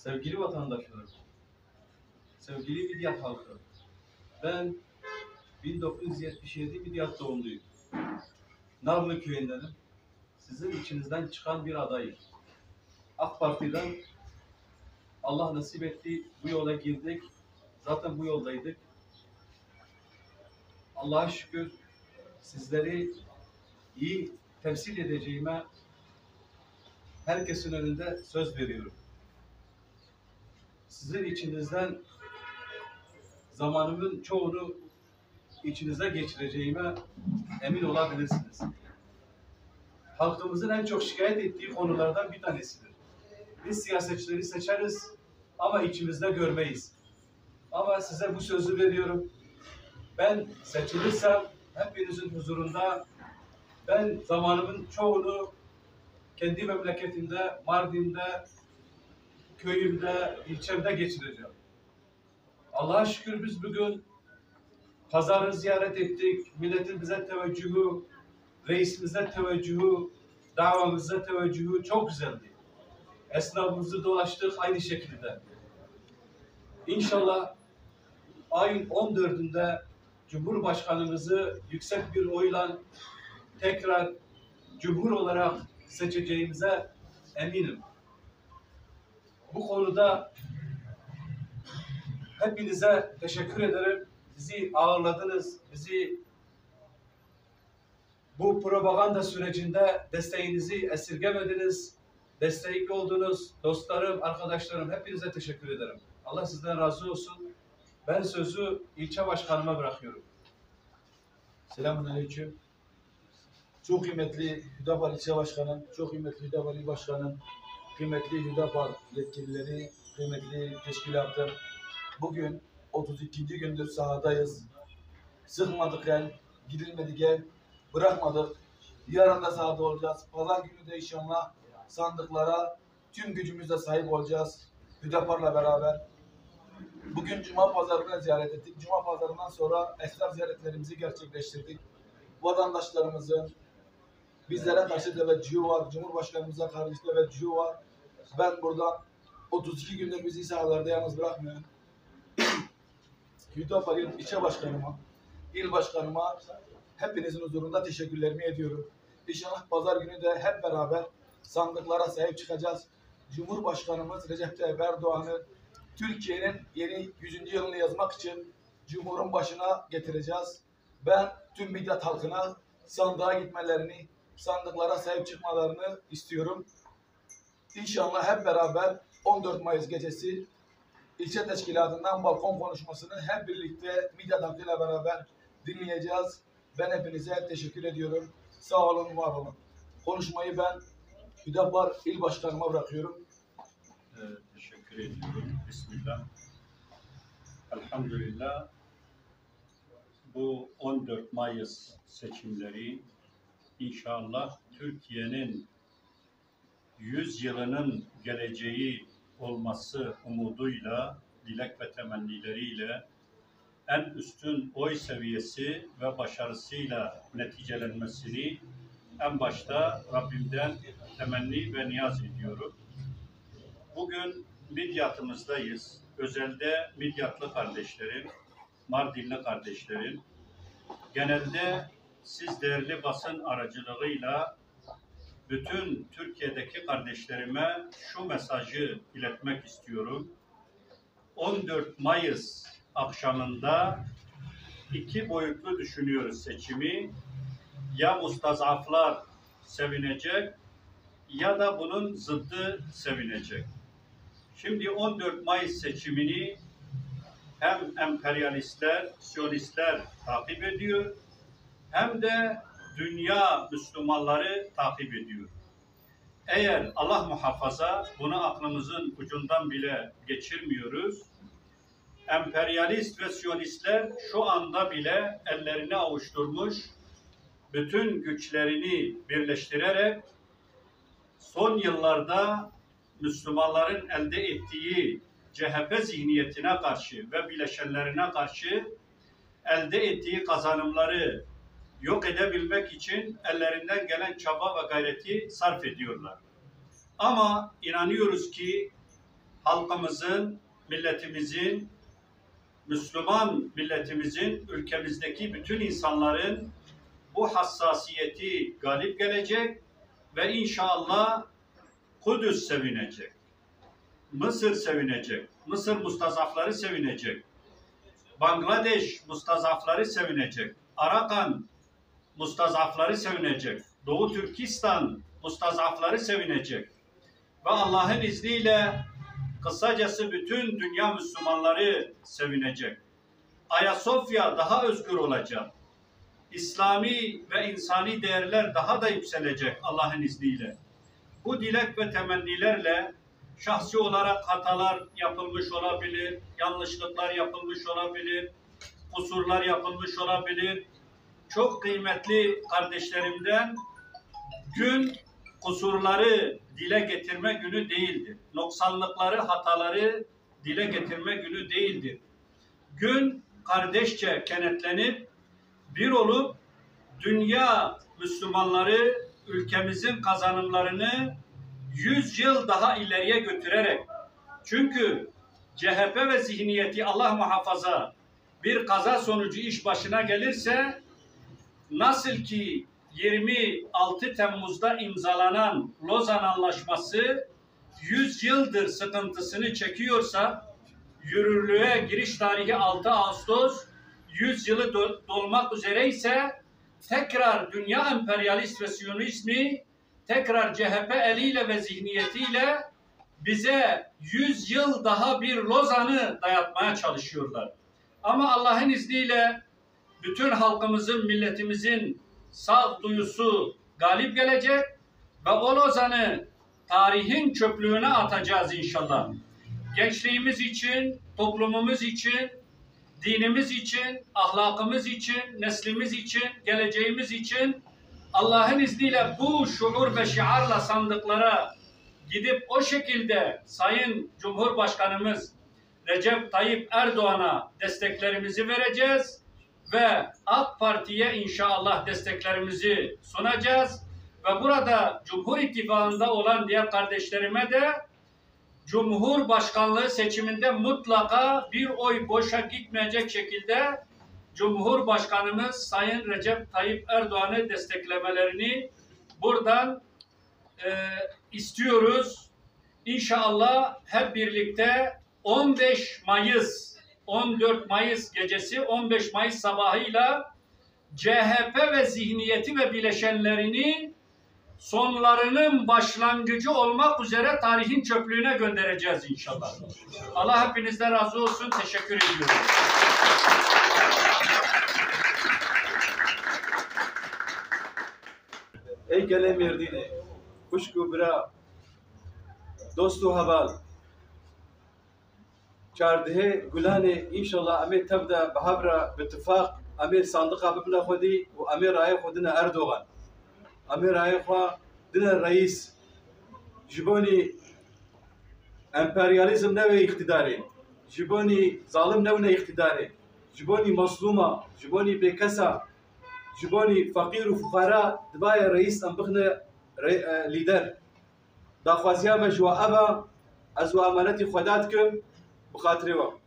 Sevgili vatandaşlarım, sevgili Midyat halkı, ben 1977 Midyat doğumluyum. Narlı köyündenim. Sizin içinizden çıkan bir adayım. AK Parti'den Allah nasip etti, bu yola girdik. Zaten bu yoldaydık. Allah'a şükür sizleri iyi temsil edeceğime herkesin önünde söz veriyorum. Sizin içinizden zamanımın çoğunu içinize geçireceğime emin olabilirsiniz. Halkımızın en çok şikayet ettiği konulardan bir tanesidir. Biz siyasetçileri seçeriz ama içimizde görmeyiz. Ama size bu sözü veriyorum. Ben seçilirsem hepinizin huzurunda ben zamanımın çoğunu kendi memleketimde, Mardin'de, köyümde, ilçemde geçireceğim. Allah'a şükür biz bugün pazarı ziyaret ettik. Milletin bize teveccühü, reisimize teveccühü, davamıza teveccühü çok güzeldi. Esnafımızı dolaştık aynı şekilde. İnşallah ayın 14'ünde Cumhurbaşkanımızı yüksek bir oyla tekrar Cumhur olarak seçeceğimize eminim. Bu konuda hepinize teşekkür ederim. Bizi ağırladınız, bizi bu propaganda sürecinde desteğinizi esirgemediniz, destekli oldunuz. Dostlarım, arkadaşlarım, hepinize teşekkür ederim. Allah sizden razı olsun. Ben sözü ilçe başkanıma bırakıyorum. Selamünaleyküm. Çok kıymetli Hüdapar ilçe başkanım, çok kıymetli Hüdapar il başkanım, kıymetli Hüdapar yetkilileri, kıymetli teşkilatım. Bugün 32. gündür sahadayız. Sıkmadık el, gidilmedik el, bırakmadık. Yarın da sahada olacağız. Pazar günü de inşallah sandıklara tüm gücümüzle sahip olacağız. Hüdapar'la beraber. Bugün Cuma pazarını ziyaret ettik. Cuma pazarından sonra esnaf ziyaretlerimizi gerçekleştirdik. Vatandaşlarımızın bizlere karşı teveccühü var. Cumhurbaşkanımıza karşı teveccühü var. Ben buradan 32 gündür bizi sahalarda yalnız bırakmıyorum. Hüdapar ilçe başkanıma, il başkanıma hepinizin huzurunda teşekkürlerimi ediyorum. İnşallah pazar günü de hep beraber sandıklara sahip çıkacağız. Cumhurbaşkanımız Recep Tayyip Erdoğan'ı Türkiye'nin yeni 100. yılını yazmak için Cumhur'un başına getireceğiz. Ben tüm Midyat halkına sandığa gitmelerini, sandıklara sahip çıkmalarını istiyorum. İnşallah hep beraber 14 Mayıs gecesi ilçe teşkilatından balkon konuşmasını hep birlikte Midyat halkıyla beraber dinleyeceğiz. Ben hepinize teşekkür ediyorum. Sağ olun, var olun. Konuşmayı ben Hüdapar il başkanıma bırakıyorum. Teşekkür ediyorum. Bismillah. Elhamdülillah. Bu 14 Mayıs seçimleri inşallah Türkiye'nin 100 yılının geleceği olması umuduyla, dilek ve temennileriyle en üstün oy seviyesi ve başarısıyla neticelenmesini en başta Rabbimden temenni ve niyaz ediyorum. Bugün Midyat'ımızdayız. Özelde Midyatlı kardeşlerim, Mardinli kardeşlerim. Genelde siz değerli basın aracılığıyla bütün Türkiye'deki kardeşlerime şu mesajı iletmek istiyorum. 14 Mayıs akşamında iki boyutlu düşünüyoruz seçimi. Ya mustazaflar sevinecek ya da bunun zıddı sevinecek. Şimdi 14 Mayıs seçimini hem emperyalistler, siyonistler takip ediyor hem de dünya Müslümanları takip ediyor. Eğer Allah muhafaza bunu aklımızın ucundan bile geçirmiyoruz, emperyalist ve siyonistler şu anda bile ellerini avuşturmuş, bütün güçlerini birleştirerek son yıllarda Müslümanların elde ettiği CHP zihniyetine karşı ve bileşenlerine karşı elde ettiği kazanımları yok edebilmek için ellerinden gelen çaba ve gayreti sarf ediyorlar. Ama inanıyoruz ki halkımızın, milletimizin, Müslüman milletimizin, ülkemizdeki bütün insanların bu hassasiyeti galip gelecek ve inşallah Kudüs sevinecek, Mısır sevinecek, Mısır mustazafları sevinecek, Bangladeş mustazafları sevinecek, Arakan mustazafları sevinecek, Doğu Türkistan mustazafları sevinecek ve Allah'ın izniyle kısacası bütün dünya Müslümanları sevinecek. Ayasofya daha özgür olacak. İslami ve insani değerler daha da yükselecek Allah'ın izniyle. Bu dilek ve temennilerle şahsi olarak hatalar yapılmış olabilir, yanlışlıklar yapılmış olabilir, kusurlar yapılmış olabilir. Çok kıymetli kardeşlerimden gün kusurları dile getirme günü değildir. Noksanlıkları, hataları dile getirme günü değildir. Gün kardeşçe kenetlenip bir olup dünya Müslümanları ülkemizin kazanımlarını 100 yıl daha ileriye götürerek, çünkü CHP ve zihniyeti Allah muhafaza bir kaza sonucu iş başına gelirse, nasıl ki 26 Temmuz'da imzalanan Lozan Anlaşması 100 yıldır sıkıntısını çekiyorsa, yürürlüğe giriş tarihi 6 Ağustos, 100 yılı dolmak üzere ise tekrar dünya emperyalist ve siyonizmi tekrar CHP eliyle ve zihniyetiyle bize 100 yıl daha bir Lozan'ı dayatmaya çalışıyorlar. Ama Allah'ın izniyle bütün halkımızın, milletimizin sağduyusu galip gelecek ve o Lozan'ı tarihin çöplüğüne atacağız inşallah. Gençliğimiz için, toplumumuz için, dinimiz için, ahlakımız için, neslimiz için, geleceğimiz için Allah'ın izniyle bu şuur ve şiarla sandıklara gidip o şekilde Sayın Cumhurbaşkanımız Recep Tayyip Erdoğan'a desteklerimizi vereceğiz ve AK Parti'ye inşallah desteklerimizi sunacağız ve burada Cumhur İttifakı'nda olan diğer kardeşlerime de Cumhurbaşkanlığı seçiminde mutlaka bir oy boşa gitmeyecek şekilde Cumhurbaşkanımız Sayın Recep Tayyip Erdoğan'ı desteklemelerini buradan istiyoruz. İnşallah hep birlikte 15 Mayıs, 14 Mayıs gecesi, 15 Mayıs sabahıyla CHP ve zihniyeti ve bileşenlerini sonlarının başlangıcı olmak üzere tarihin çöplüğüne göndereceğiz inşallah. Allah hepinizden razı olsun. Teşekkür ediyorum. Ey gele merdine, kuşku bira, dostu haval, çardehe gulane inşallah ame tebda behavra bittifak, ame sandıqa bibna khudi ve ame raya khudina Erdoğan. ame raya khwa dina reis, jiboni emperyalizm neve iktidari, jiboni zalim nevne iktidari, jiboni masluma, jiboni bekasa, جبوني فقير وفقراء دبايا رئيس ام بخنا ليدر دا خوازيا مجوا ابا ازوا امانتي خداتكم بخاطروا